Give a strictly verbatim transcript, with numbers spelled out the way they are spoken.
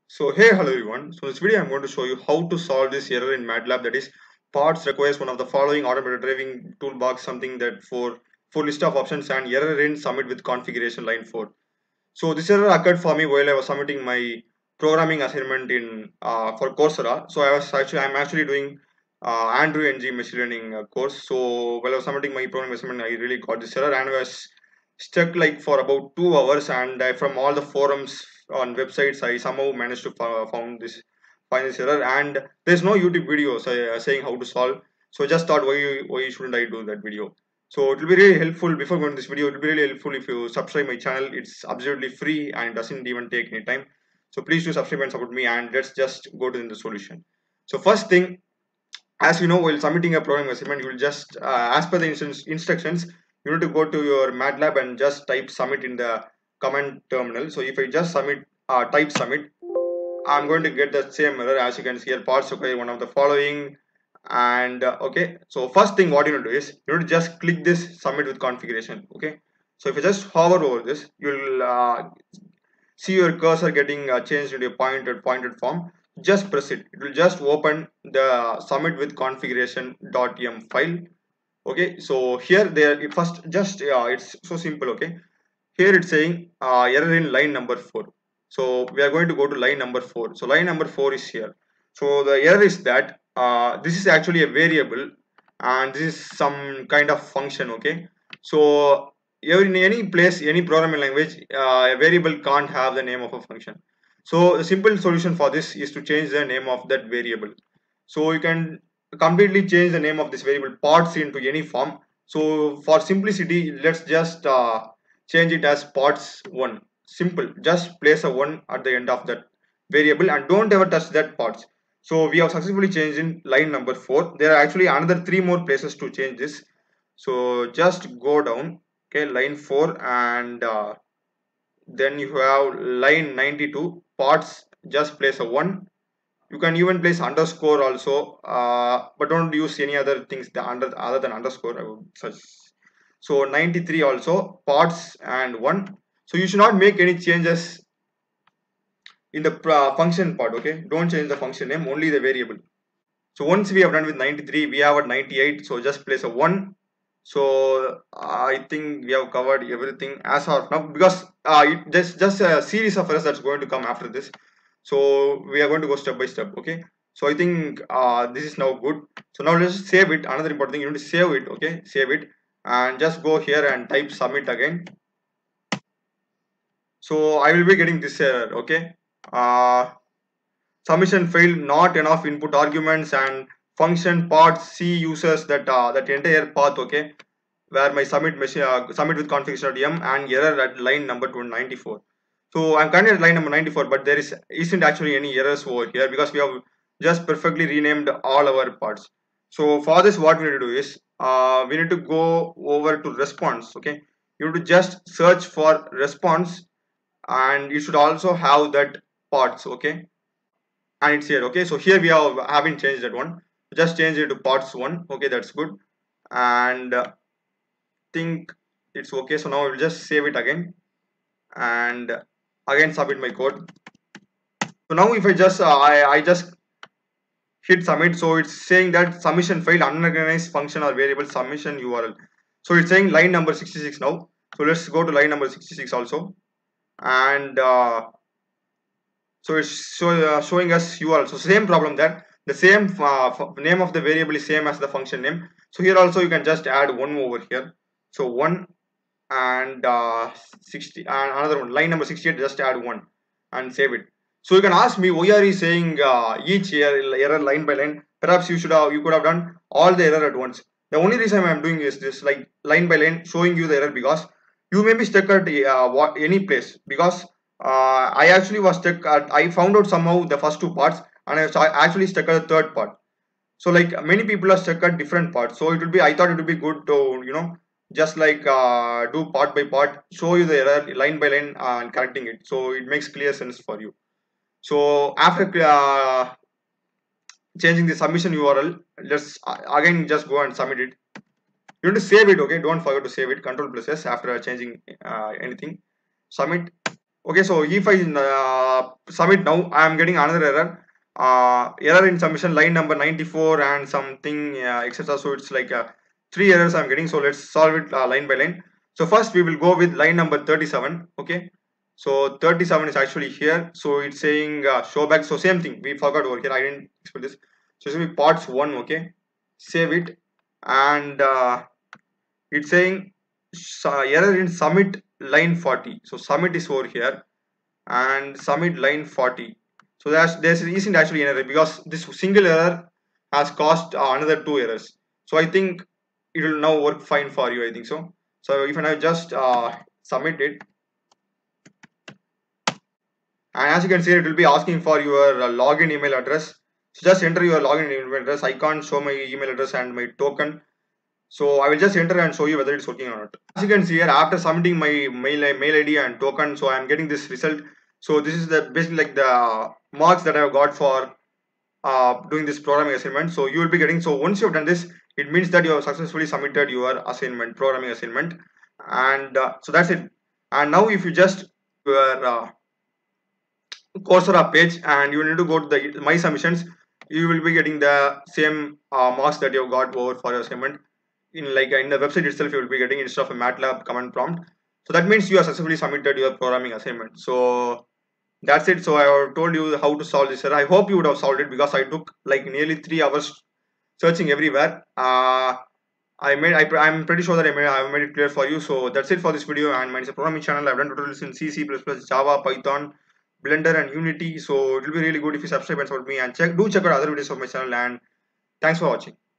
So hey, hello everyone. So in this video I'm going to show you how to solve this error in MATLAB, that is parts requires one of the following automated driving toolbox, something that for for list of options and error in submit with configuration line four. So this error occurred for me while I was submitting my programming assignment in uh, for Coursera. So I was actually I'm actually doing uh, Andrew N G machine learning uh, course. So while I was submitting my programming assignment, I really got this error and I was stuck like for about two hours. And I, from all the forums on websites, I somehow managed to f- found this find this error. And there's no YouTube video say, uh, saying how to solve. So I just thought, why why shouldn't I do that video? So it will be really helpful. Before going to this video, it will be really helpful if you subscribe my channel. It's absolutely free and doesn't even take any time. So please do subscribe and support me, and let's just go to the solution. So first thing, as you know, while submitting a programming assignment, you will just uh, as per the instru- instructions, you need to go to your MATLAB and just type submit in the command terminal. So if I just submit uh, type submit, I'm going to get the same error. As you can see here, parts require one of the following. And uh, okay, so first thing what you need to do is you need to just click this submit with configuration. Okay, so if you just hover over this, you'll uh, see your cursor getting uh, changed into a pointed pointed form. Just press it, it will just open the submit with configuration.m file. Okay, so here there first just uh, it's so simple. Okay, here it's saying uh, error in line number four. So we are going to go to line number four. So line number four is here. So the error is that uh, this is actually a variable and this is some kind of function. Okay, so in any place, any programming language, uh, a variable can't have the name of a function. So the simple solution for this is to change the name of that variable. So you can completely change the name of this variable parts into any form. So for simplicity, let's just uh, change it as parts one. Simple, just place a one at the end of that variable and don't ever touch that parts. So we have successfully changed in line number four. There are actually another three more places to change this. So just go down, okay, line four, and uh, then you have line ninety-two parts, just place a one. You can even place underscore also, uh, but don't use any other things the under other than underscore, I would such. So ninety-three also parts and one. So you should not make any changes in the uh, function part. Okay, don't change the function name, only the variable. So once we have done with ninety-three, we have at ninety-eight, so just place a one. So I think we have covered everything as of now, because uh, it, there's just a series of errors that's going to come after this. So we are going to go step by step. Okay, so I think uh, this is now good. So now let's save it. Another important thing, you need to save it. Okay, save it and just go here and type submit again. So I will be getting this error. Okay, uh, submission failed, not enough input arguments, and function parts C uses that uh, that entire path. Okay, where my submit machine uh, submit with configuration.m and error at line number two ninety-four. So I'm currently at line number ninety-four, but there is isn't actually any errors over here because we have just perfectly renamed all our parts. So for this, what we need to do is uh, we need to go over to response. Okay, you need to just search for response, and you should also have that parts. Okay, and it's here. Okay, so here we have haven't changed that one. Just change it to parts one. Okay, that's good. And uh, think it's okay. So now I will just save it again and again submit my code. So now if I just uh, I, I just hit submit, so it's saying that submission failed, unorganized function or variable submission U R L. So it's saying line number sixty-six now. So let's go to line number sixty-six also, and uh, so it's show, uh, showing us U R L. So same problem, that the same uh, name of the variable is same as the function name. So here also you can just add one over here. So one and uh, sixty and another one, line number sixty-eight, just add one and save it. So you can ask me, why are you saying uh, each error, error line by line? Perhaps you should have you could have done all the error at once. The only reason I'm doing is this, like line by line, showing you the error, because you may be stuck at uh, what, any place, because uh, I actually was stuck at, I found out somehow the first two parts, and I was actually stuck at the third part. So like many people are stuck at different parts, so it will be, I thought it would be good to, you know, just like uh, do part by part, show you the error line by line uh, and correcting it, so it makes clear sense for you. So after uh, changing the submission U R L, let's uh, again just go and submit it. You need to save it. Okay, don't forget to save it, control plus S after changing uh, anything. Submit. Okay, so if I uh, submit now, I am getting another error. Uh, error in submission line number ninety-four and something uh, et cetera. So it's like uh, three errors I'm getting. So let's solve it uh, line by line. So first we will go with line number thirty-seven. Okay, so thirty-seven is actually here. So it's saying uh, show back. So same thing. We forgot over here. I didn't explain this. So it's going to be parts one. Okay, save it, and uh, it's saying uh, error in submit line forty. So submit is over here and submit line forty. So that's there isn't actually an error because this single error has caused uh, another two errors. So I think it will now work fine for you. I think so. So if I now just uh, submit it, and as you can see, it will be asking for your uh, login email address. So just enter your login email address. I can't show my email address and my token. So I will just enter and show you whether it's working or not. As you can see here, after submitting my mail mail I D and token, so I am getting this result. So this is the basically like the marks that I have got for uh, doing this programming assignment. So you will be getting. So once you have done this, it means that you have successfully submitted your assignment, programming assignment, and uh, so that's it. And now if you just your uh, Coursera page and you need to go to the my submissions, you will be getting the same uh, marks that you have got over for your assignment. In like in the website itself, you will be getting instead of a matlab command prompt. So that means you have successfully submitted your programming assignment. So that's it. So I have told you how to solve this error. I hope you would have solved it because I took like nearly three hours searching everywhere. uh, I made I, I'm pretty sure that I made I made it clear for you. So that's it for this video, and mine is a programming channel. I've done tutorials in C, C++, Java, Python, Blender and Unity. So it will be really good if you subscribe and support me, and check do check out other videos of my channel, and thanks for watching.